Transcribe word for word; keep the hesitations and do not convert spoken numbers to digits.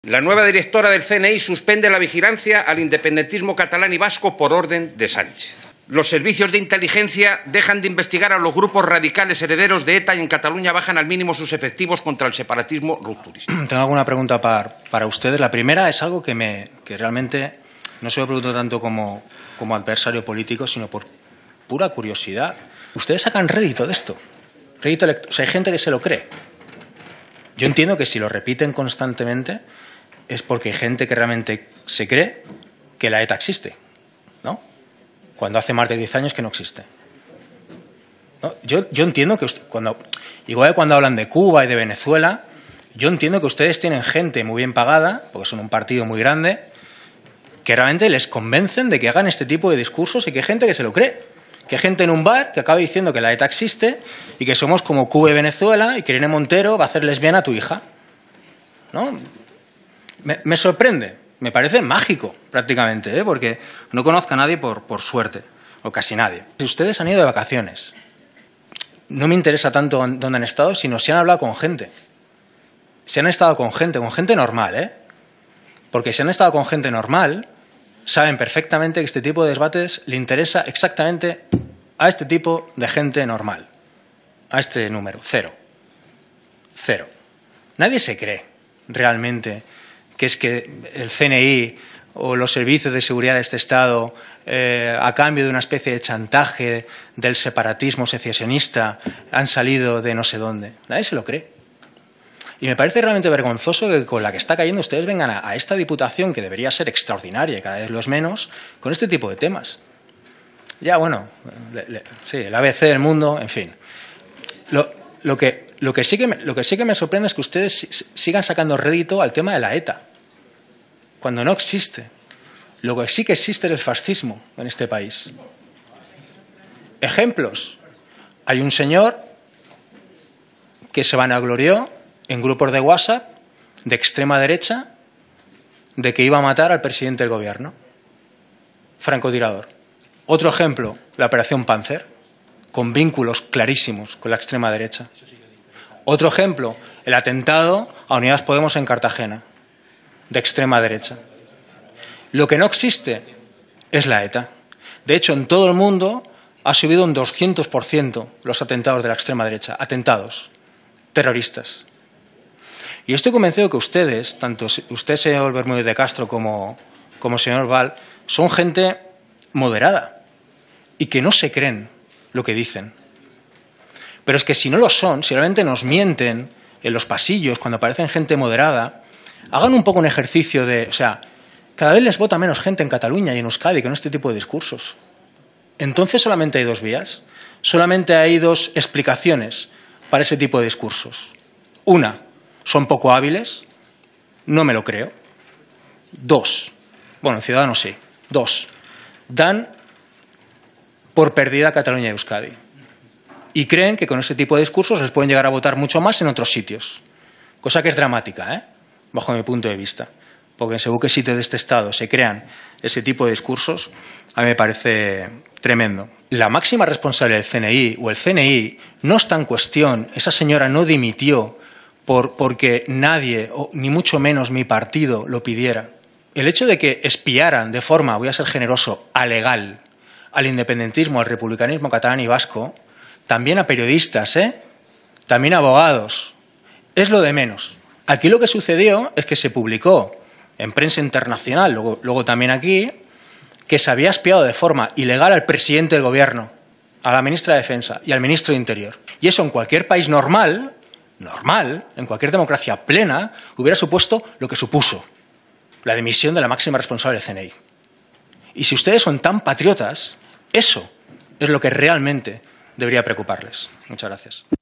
La nueva directora del C N I suspende la vigilancia al independentismo catalán y vasco por orden de Sánchez. Los servicios de inteligencia dejan de investigar a los grupos radicales herederos de ETA y en Cataluña bajan al mínimo sus efectivos contra el separatismo rupturista. Tengo alguna pregunta para, para ustedes. La primera es algo que, me, que realmente no se lo pregunto tanto como, como adversario político, sino por pura curiosidad. ¿Ustedes sacan rédito de esto? Rédito elect- o sea, hay gente que se lo cree. Yo entiendo que si lo repiten constantemente es porque hay gente que realmente se cree que la ETA existe, ¿no? Cuando hace más de diez años que no existe. ¿No? Yo, yo entiendo que usted, cuando, igual que cuando hablan de Cuba y de Venezuela, yo entiendo que ustedes tienen gente muy bien pagada, porque son un partido muy grande, que realmente les convencen de que hagan este tipo de discursos y que hay gente que se lo cree. Que hay gente en un bar que acaba diciendo que la ETA existe y que somos como Cuba y Venezuela y que Irene Montero va a hacer lesbiana a tu hija, ¿no? Me, me sorprende, me parece mágico prácticamente, ¿eh? Porque no conozco a nadie por, por suerte, o casi nadie. Si ustedes han ido de vacaciones, no me interesa tanto dónde han estado, sino si han hablado con gente. Si han estado con gente, con gente normal, ¿eh? Porque si han estado con gente normal, saben perfectamente que este tipo de debates le interesa exactamente a este tipo de gente normal, a este número, cero. Cero. Nadie se cree realmente que es que el C N I o los servicios de seguridad de este Estado, eh, a cambio de una especie de chantaje del separatismo secesionista, han salido de no sé dónde. Nadie se lo cree. Y me parece realmente vergonzoso que con la que está cayendo ustedes vengan a, a esta diputación, que debería ser extraordinaria y cada vez lo es menos, con este tipo de temas. Ya, bueno, le, le, sí, el A B C del mundo, en fin. Lo, lo, que, lo, que sí que me, lo que sí que me sorprende es que ustedes sigan sacando rédito al tema de la ETA, cuando no existe. Lo que sí que existe es el fascismo en este país. Ejemplos. Hay un señor que se vanaglorió en grupos de WhatsApp de extrema derecha de que iba a matar al presidente del gobierno, francotirador. Otro ejemplo, la operación Panzer, con vínculos clarísimos con la extrema derecha. Otro ejemplo, el atentado a Unidas Podemos en Cartagena, de extrema derecha. Lo que no existe es la ETA. De hecho, en todo el mundo ha subido un doscientos por ciento los atentados de la extrema derecha, atentados terroristas. Y estoy convencido que ustedes, tanto usted, señor Bermúdez de Castro, como, como señor Val, son gente moderada y que no se creen lo que dicen. Pero es que si no lo son, si realmente nos mienten en los pasillos cuando aparecen gente moderada, hagan un poco un ejercicio de, o sea, cada vez les vota menos gente en Cataluña y en Euskadi con este tipo de discursos. Entonces solamente hay dos vías, solamente hay dos explicaciones para ese tipo de discursos. Una, son poco hábiles, no me lo creo. Dos, bueno, Ciudadanos sí. Dos, dan por perdida Cataluña y Euskadi. Y creen que con ese tipo de discursos les pueden llegar a votar mucho más en otros sitios. Cosa que es dramática, ¿eh? Bajo mi punto de vista. Porque según qué sitios de este Estado se crean ese tipo de discursos, a mí me parece tremendo. La máxima responsable del C N I o el C N I no está en cuestión. Esa señora no dimitió por, porque nadie, o ni mucho menos mi partido, lo pidiera. El hecho de que espiaran de forma, voy a ser generoso, alegal, al independentismo, al republicanismo catalán y vasco, también a periodistas, ¿eh? También a abogados, es lo de menos. Aquí lo que sucedió es que se publicó en prensa internacional, luego, luego también aquí, que se había espiado de forma ilegal al presidente del gobierno, a la ministra de Defensa y al ministro de Interior. Y eso en cualquier país normal, normal, en cualquier democracia plena, hubiera supuesto lo que supuso, la dimisión de la máxima responsable del C N I. Y si ustedes son tan patriotas, eso es lo que realmente debería preocuparles. Muchas gracias.